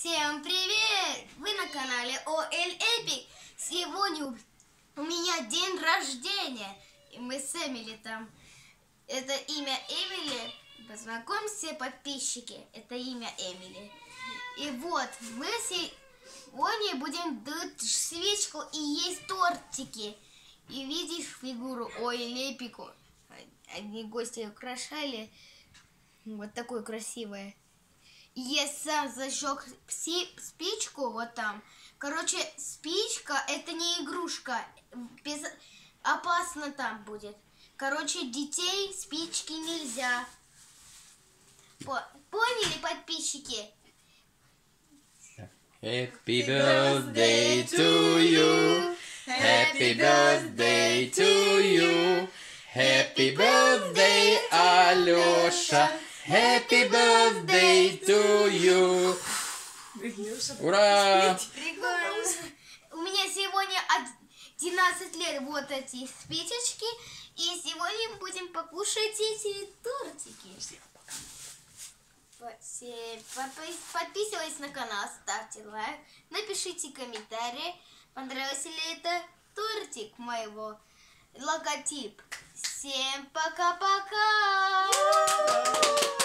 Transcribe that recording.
Всем привет! Вы на канале OL Epic. Сегодня у меня день рождения. И мы с Эмили там. Это имя Эмили. Познакомься, подписчики. Это имя Эмили. И вот, мы сегодня будем дуть свечку и есть тортики. И видишь фигуру OL Epic. Одни гости украшали. Вот такой красивая. Я сам зажег спичку вот там. Короче, спичка это не игрушка. Опасно там будет. Короче, детей спички нельзя. Поняли, подписчики? Happy birthday to you. Happy birthday to you. Happy birthday, Алёша. Happy birthday to you. Ура! Прикольно. У меня сегодня 11 лет вот эти спичечки. И сегодня мы будем покушать эти тортики. Подписывайтесь на канал, ставьте лайк, напишите комментарии, понравился ли это тортик моего логотип. Всем пока-пока!